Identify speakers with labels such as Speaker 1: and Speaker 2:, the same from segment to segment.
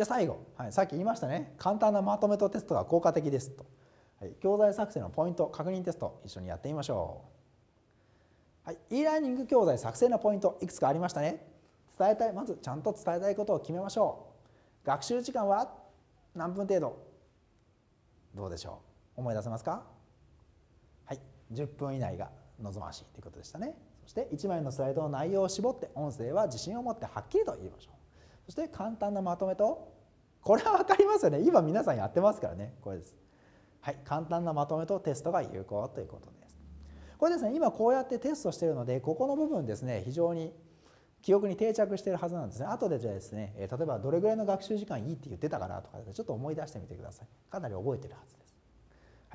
Speaker 1: じゃあ最後、さっき言いましたね、簡単なまとめとテストが効果的ですと。教材作成のポイント、確認テスト、一緒にやってみましょう。e ラーニング教材作成のポイント、いくつかありましたね。まずちゃんと伝えたいことを決めましょう。学習時間は何分程度。どうでしょう。思い出せますか。10分以内が望ましいということでしたね。そして1枚のスライドの内容を絞って、音声は自信を持ってはっきりと言いましょう。そして簡単なまとめと、これは分かりますよね。今皆さんやってますからね。これです。簡単なまとめとテストが有効ということです。これですね、今こうやってテストしているので、ここの部分ですね、非常に記憶に定着しているはずなんですね。後でじゃあですね、例えばどれぐらいの学習時間いいって言ってたかなとか、ちょっと思い出してみてください。かなり覚えてるはずです。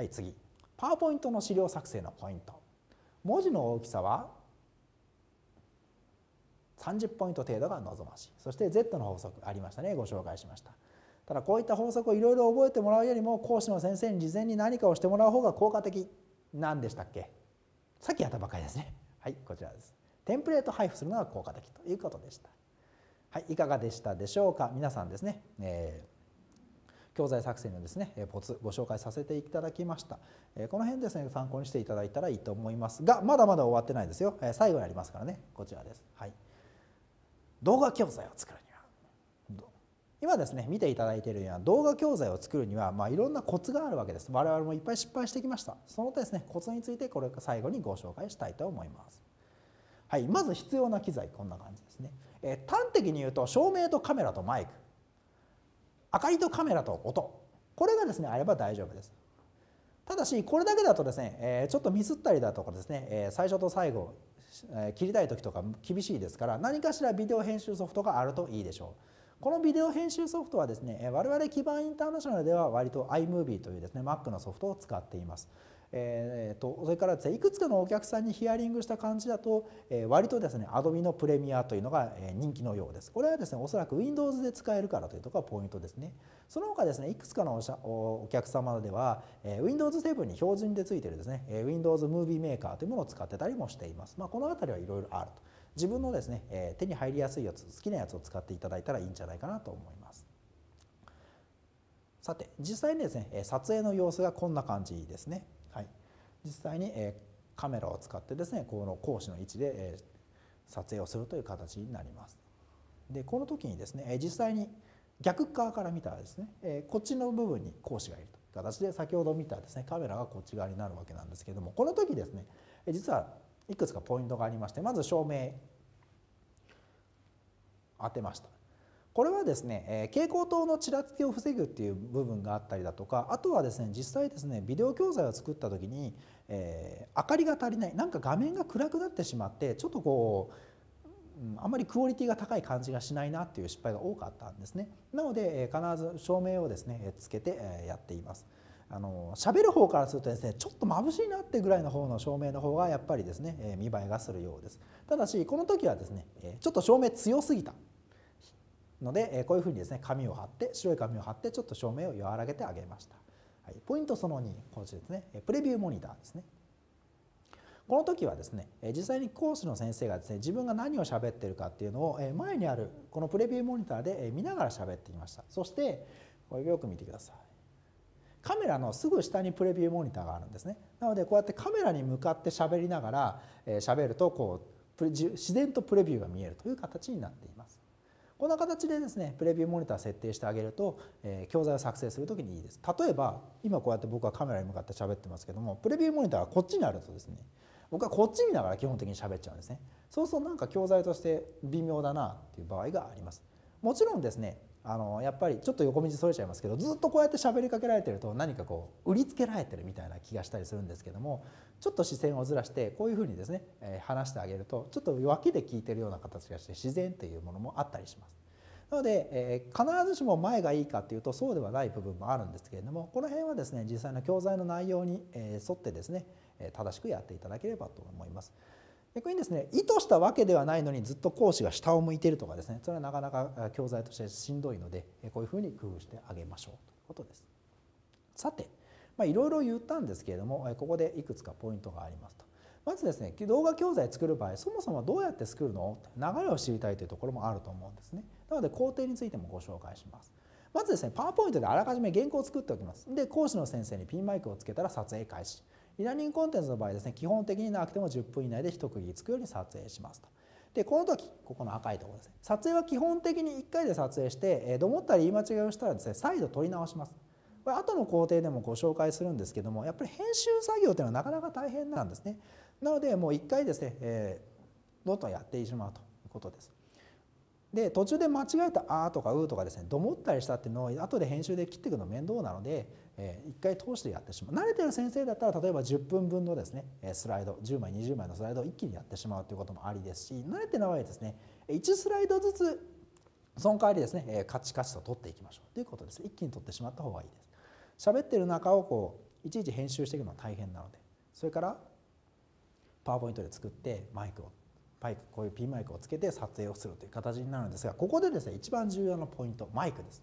Speaker 1: 次。パワーポイントの資料作成のポイント。文字の大きさは30ポイント程度が望ましい。そして Z の法則ありましたね。ご紹介しました。ただこういった法則をいろいろ覚えてもらうよりも、講師の先生に事前に何かをしてもらう方が効果的。何でしたっけ。さっきやったばかりですね。こちらです。テンプレート配布するのが効果的ということでした。いかがでしたでしょうか。皆さんですね、教材作成のですねコツご紹介させていただきました。この辺ですね参考にしていただいたらいいと思いますが、まだまだ終わってないですよ。最後にありますからね。こちらです。動画教材を作るには、今ですね見ていただいているような動画教材を作るには、いろんなコツがあるわけです。我々もいっぱい失敗してきました。そのですねコツについてこれ最後にご紹介したいと思います。まず必要な機材、こんな感じですね。端的に言うと、照明とカメラとマイク、明かりとカメラと音、これがですねあれば大丈夫です。ただしこれだけだとですね、ちょっとミスったりだとかですね、最初と最後切りたい時とか厳しいですから、何かしらビデオ編集ソフトがあるといいでしょう。このビデオ編集ソフトはですね、我々基盤インターナショナルでは割と iMovie というですね Mac のソフトを使っています。それからですね、いくつかのお客さんにヒアリングした感じだと、割とですね Adobe のプレミアというのが人気のようです。これはですねおそらく Windows で使えるからというところがポイントですね。その他ですね、いくつかのお客様では Windows 7に標準でついているですね Windows Movie Maker というものを使ってたりもしています。この辺りはいろいろあると。自分のですね手に入りやすいやつ、好きなやつを使っていただいたらいいんじゃないかなと思います。さて実際にですね撮影の様子がこんな感じですね。実際にカメラを使ってですねこの講師の位置で撮影をするという形になります。でこの時にですね実際に逆側から見たらですねこっちの部分に講師がいるという形で、先ほど見たですねカメラがこっち側になるわけなんですけれども、この時ですね実はいくつかポイントがありまして、まず照明当てました。これはですね蛍光灯のちらつきを防ぐっていう部分があったりだとか、あとはですね実際ですねビデオ教材を作った時に明かりが足りない、なんか画面が暗くなってしまって、ちょっとこうあまりクオリティが高い感じがしないなっていう失敗が多かったんですね。なので必ず照明をですねつけてやっています。喋る方からするとですねちょっと眩しいなってぐらいの方の照明の方がやっぱりですね見栄えがするようです。ただしこの時はですねちょっと照明強すぎたのでこういうふうにですね紙を貼って、白い紙を貼ってちょっと照明を和らげてあげました。ポイントその2、こちらですねプレビューモニターですね。この時はですね実際に講師の先生がですね自分が何を喋っているかっていうのを前にあるこのプレビューモニターで見ながら喋っていました。そしてこれよく見てください。カメラのすぐ下にプレビューモニターがあるんですね。なのでこうやってカメラに向かって喋りながら喋るとこう自然とプレビューが見えるという形になっています。こんな形でですねプレビューモニター設定してあげると教材を作成するときにいいです。例えば今こうやって僕はカメラに向かって喋ってますけども、プレビューモニターがこっちにあるとですね僕はこっち見ながら基本的に喋っちゃうんですね。そうするとなんか教材として微妙だなっていう場合があります。もちろんですねやっぱりちょっと横道それちゃいますけど、ずっとこうやって喋りかけられてると何かこう売りつけられてるみたいな気がしたりするんですけども、ちょっと視線をずらしてこういうふうにですね話してあげると、ちょっと脇で聞いてるような形がして自然というものもあったりします。なので、必ずしも前がいいかというとそうではない部分もあるんですけれども、この辺はですね実際の教材の内容に沿ってですね正しくやっていただければと思います。逆にですね意図したわけではないのにずっと講師が下を向いているとかですね、それはなかなか教材としてしんどいので、こういうふうに工夫してあげましょうということです。さていろいろ言ったんですけれども、ここでいくつかポイントがありますと。まずですね動画教材作る場合、そもそもどうやって作るの、流れを知りたいというところもあると思うんですね。なので工程についてもご紹介します。 まずですね、パワーポイントであらかじめ原稿を作っておきます。で、講師の先生にピンマイクをつけたら撮影開始。eラーニングコンテンツの場合ですね、基本的になくても10分以内で一区切りつくように撮影しますと。で、この時、ここの赤いところですね、撮影は基本的に1回で撮影して、思ったり言い間違いをしたらですね、再度撮り直します。これ後の工程でもご紹介するんですけども、やっぱり編集作業というのはなかなか大変なんですね。なのでもう1回ですね、どんどんやってしまうということです。で、途中で間違えた「あ」とか「う」とかですね、どもったりしたっていうのを後で編集で切っていくの面倒なので、1回通してやってしまう。慣れてる先生だったら例えば10分分のですねスライド10枚20枚のスライドを一気にやってしまうということもありですし、慣れてない場合ですね1スライドずつその代わりですねカチカチと取っていきましょうということです。一気に取ってしまった方がいいです。喋ってる中をこういちいち編集していくのは大変なので、それからパワーポイントで作ってマイクをこういうピンマイクをつけて撮影をするという形になるんですが、ここでですね一番重要なポイント、マイクです。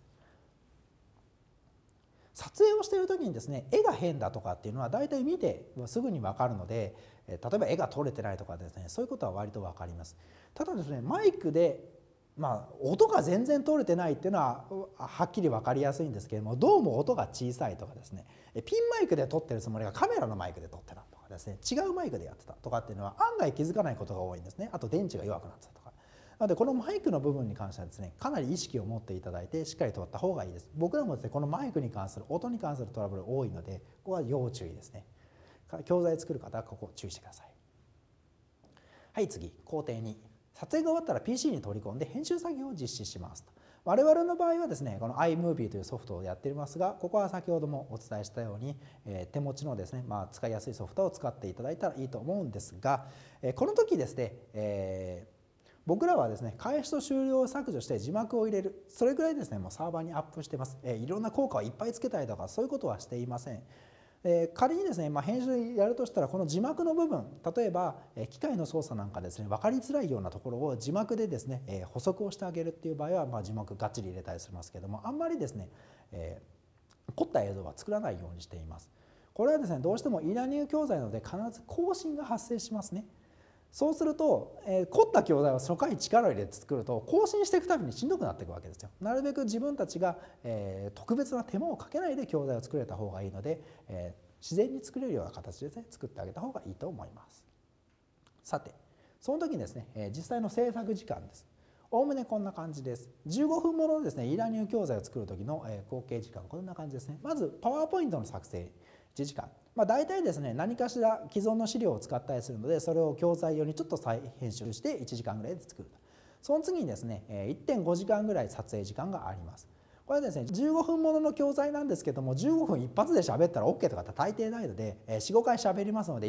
Speaker 1: 撮影をしている時にですね絵が変だとかっていうのは大体見てすぐに分かるので、例えば絵が撮れてないとかですね、そういうことは割と分かります。ただですね、マイクで音が全然取れてないっていうのははっきり分かりやすいんですけれども、どうも音が小さいとかですね、ピンマイクで撮ってるつもりがカメラのマイクで撮ってたとかですね、違うマイクでやってたとかっていうのは案外気づかないことが多いんですね。あと電池が弱くなってたとか。なのでこのマイクの部分に関してはですねかなり意識を持っていただいてしっかり撮った方がいいです。僕らもですねこのマイクに関する音に関するトラブル多いので、ここは要注意ですね。教材作る方はここ注意してください。はい、次工程2、撮影が終わったら PC に取り込んで編集作業を実施しますと。我々の場合はですねこの iMovie というソフトをやっていますが、ここは先ほどもお伝えしたように、手持ちのですね、使いやすいソフトを使っていただいたらいいと思うんですが、この時ですね、僕らはですね開始と終了を削除して字幕を入れる、それぐらいですねもうサーバーにアップしてます。いろんな効果をいっぱいつけたりとかそういうことはしていません。仮にですね、編集やるとしたらこの字幕の部分、例えば機械の操作なんかですね分かりづらいようなところを字幕でですね補足をしてあげるっていう場合は、字幕がっちり入れたりしますけども、あんまりですね凝った映像は作らないようにしています。これはですねどうしても e ラーニング教材なので必ず更新が発生しますね。そうすると、凝った教材を初回に力を入れて作ると更新していくたびにしんどくなっていくわけですよ。なるべく自分たちが、特別な手間をかけないで教材を作れた方がいいので、自然に作れるような形でですね作ってあげた方がいいと思います。さてその時にですね、実際の制作時間です。おおむねこんな感じです。15分ものですね e ラーニング教材を作る時の、合計時間こんな感じですね。まずパワーポイントの作成1時間、大体ですね何かしら既存の資料を使ったりするので、それを教材用にちょっと再編集して1時間ぐらいで作ると。その次にですね 1.5 時間ぐらい撮影時間があります。これはですね15分ものの教材なんですけども、15分一発で喋ったら OK とかって大抵ないので、4、5回喋りますので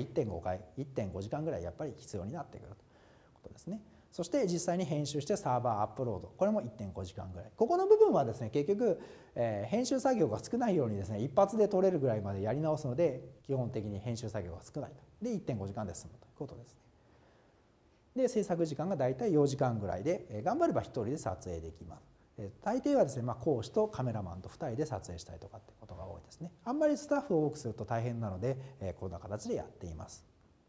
Speaker 1: 1.5 時間ぐらいやっぱり必要になってくるということですね。そして実際に編集してサーバーアップロード、これも 1.5 時間ぐらい。ここの部分はですね結局、編集作業が少ないようにですね一発で撮れるぐらいまでやり直すので、基本的に編集作業が少ないと。で 1.5 時間で済むということですね。で制作時間がだいたい4時間ぐらいで、頑張れば1人で撮影できます。大抵はですね、講師とカメラマンと2人で撮影したりとかってことが多いですね。あんまりスタッフを多くすると大変なので、こんな形でやっています。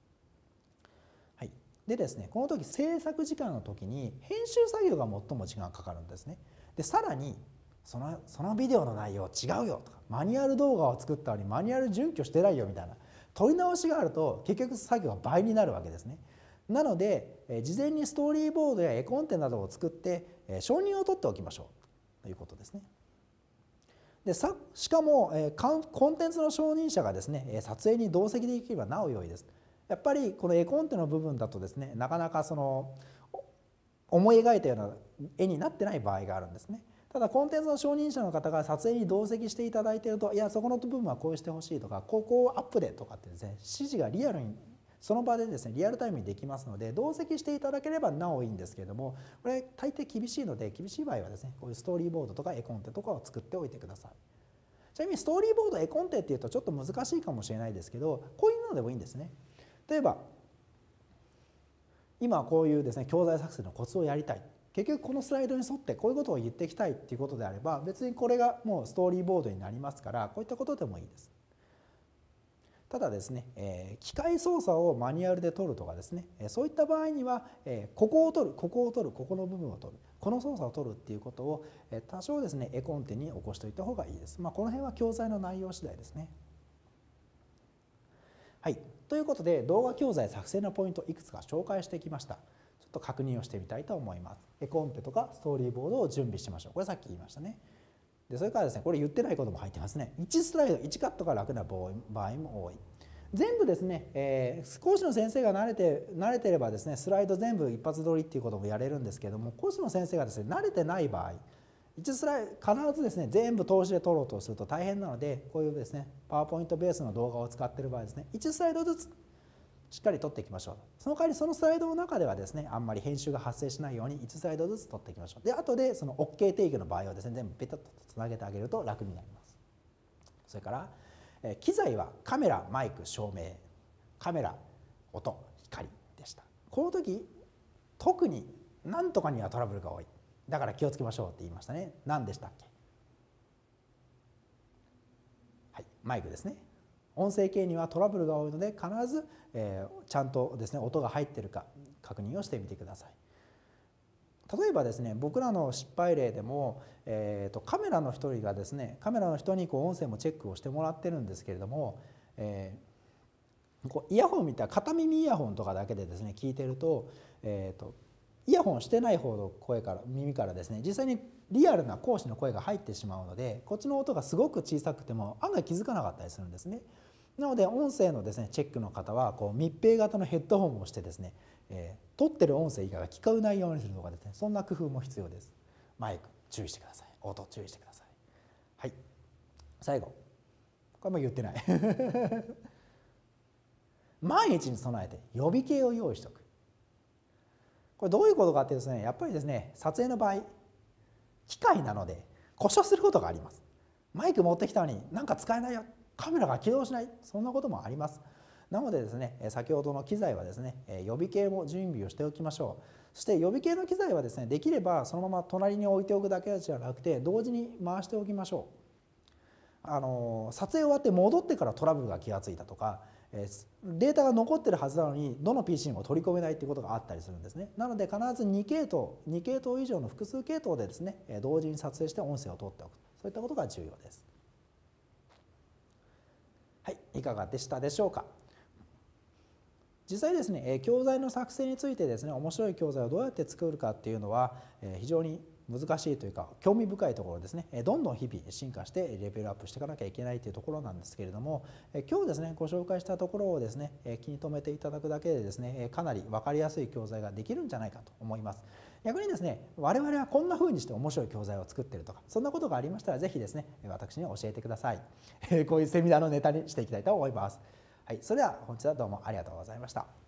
Speaker 1: でですね、この時制作時間の時に編集作業が最も時間がかかるんですね。でさらにそのビデオの内容違うよとか、マニュアル動画を作ったのにマニュアル準拠してないよみたいな取り直しがあると結局作業が倍になるわけですね。なので事前にストーリーボードや絵コンテなどを作って承認を取っておきましょうということですね。でしかもコンテンツの承認者がですね撮影に同席できればなお良いです。やっぱりこの絵コンテの部分だとですねなかなか思い描いたような絵になってない場合があるんですね。ただコンテンツの承認者の方が撮影に同席していただいていると、いやそこの部分はこうしてほしいとか、ここをアップでとかってですね指示がリアルにその場でですねリアルタイムにできますので、同席していただければなおいいんですけれども、これ大抵厳しいので、厳しい場合はですねこういうストーリーボードとか絵コンテとかを作っておいてください。ちなみにストーリーボード絵コンテっていうとちょっと難しいかもしれないですけど、こういうのでもいいんですね。例えば今こういうですね教材作成のコツをやりたい、結局このスライドに沿ってこういうことを言っていきたいっていうことであれば、別にこれがもうストーリーボードになりますから、こういったことでもいいです。 ただですね、機械操作をマニュアルで取るとかですね、そういった場合には、ここを取る、ここを取る、ここの部分を取る、この操作を取るっていうことを多少ですね絵コンテに起こしておいた方がいいです。この辺は教材の内容次第ですね。はい、ということで動画教材作成のポイントいくつか紹介してきました。ちょっと確認をしてみたいと思います。絵コンテとかストーリーボードを準備しましょう。これさっき言いましたね。でそれからですね、これ言ってないことも入ってますね。1スライド1カットが楽な場合も多い。全部ですね、講師の先生が慣れてればですねスライド全部一発撮りっていうこともやれるんですけども、講師の先生がですね慣れてない場合、1スライド必ずですね全部通しで撮ろうとすると大変なので、こういうですねパワーポイントベースの動画を使っている場合ですね、1スライドずつしっかり撮っていきましょう。その代わりそのスライドの中ではですねあんまり編集が発生しないように1スライドずつ撮っていきましょう。で後でその OK 定義の場合はですね全部ペタッとつなげてあげると楽になります。それから機材はカメラ、マイク、照明、カメラ、音、光でした。この時特に何とかにはトラブルが多い。だから気をつけましょうって言いましたね。何でしたっけ？はい、マイクですね。音声系にはトラブルが多いので必ず、ちゃんとですね音が入っているか確認をしてみてください。例えばですね僕らの失敗例でも、カメラの人がですねカメラの人に音声もチェックをしてもらってるんですけれども、イヤホンみたいな片耳イヤホンとかだけでですね聞いてると、イヤホンしてない方の耳からですね実際にリアルな講師の声が入ってしまうので、こっちの音がすごく小さくても案外気づかなかったりするんですね。なので音声のですねチェックの方は密閉型のヘッドホンをしてですね、撮ってる音声以外は聞こえないようにするとかですね、そんな工夫も必要です。マイク注意してください。音注意してください。はい、最後これも言ってない万一に備えて予備計を用意しておく。これどういうことかっていうとですね、やっぱりですね撮影の場合機械なので故障することがあります。マイク持ってきたのになんか使えないよ、カメラが起動しない、そんなこともあります。なのでですね先ほどの機材はですね予備計も準備をしておきましょう。そして予備計の機材はですねできればそのまま隣に置いておくだけじゃなくて同時に回しておきましょう。撮影終わって戻ってからトラブルが気がついたとか、データが残ってるはずなのにどの PC にも取り込めないっていうことがあったりするんですね。なので必ず2系統以上の複数系統でですね同時に撮影して音声を取っておく、そういったことが重要です。はい、いかがでしたでしょうか。実際ですね教材の作成についてですね面白い教材をどうやって作るかっていうのは非常に難しいというか興味深いところですね。どんどん日々進化してレベルアップしていかなきゃいけないというところなんですけれども、今日ですねご紹介したところをですね気に留めていただくだけでですねかなり分かりやすい教材ができるんじゃないかと思います。逆にですね我々はこんな風にして面白い教材を作っているとかそんなことがありましたらぜひですね私に教えてください。こういうセミナーのネタにしていきたいと思います。はい、それでは本日はどうもありがとうございました。